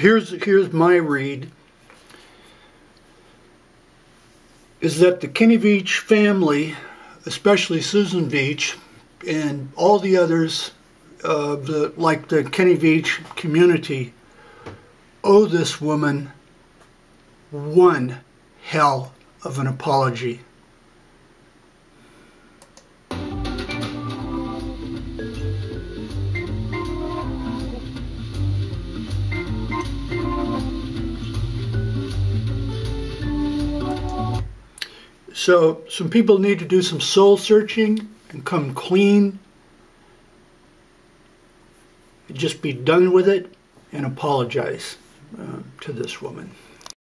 here's my read, is that the Kenny Veach family, especially Susan Veach and all the others, like the Kenny Veach community, owe this woman one hell of an apology. So some people need to do some soul searching and come clean. Just be done with it and apologize to this woman.